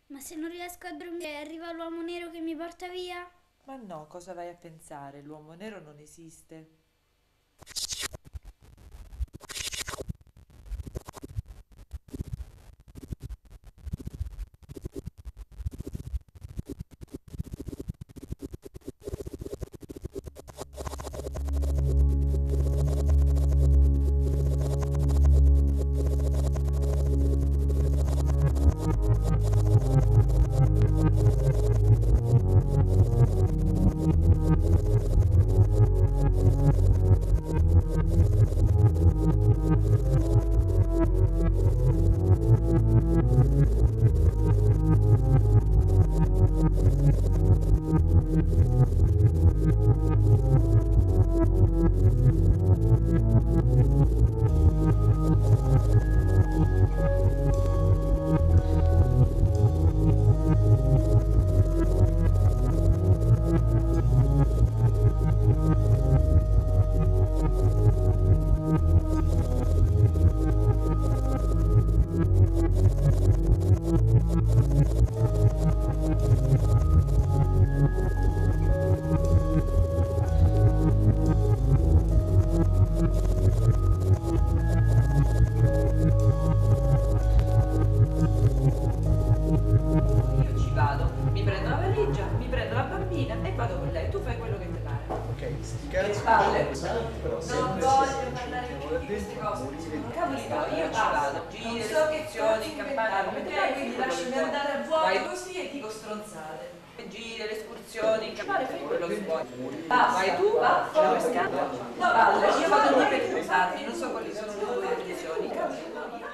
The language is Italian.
Ma se non riesco a dormire arriva l'uomo nero che mi porta via? Ma no, cosa vai a pensare? L'uomo nero non esiste. Io ci vado, mi prendo la valigia, mi prendo la bambina e vado con lei. Tu fai quello che ti pare. Ok, sti Che cazzi palle. però Non sempre voglio parlare più di queste cose. Cavoli tuoi, io ci vado. Giri, escursioni, campane, come te, quindi lasciami andare a vuoto così e dico stronzate. Giri, le escursioni, campane, fai quello che vuoi. Vai tu, va, ce la vuoi scappare? Palle, io vado lì per i pesati, non so quali sono le tue decisioni. Cavoli tuoi.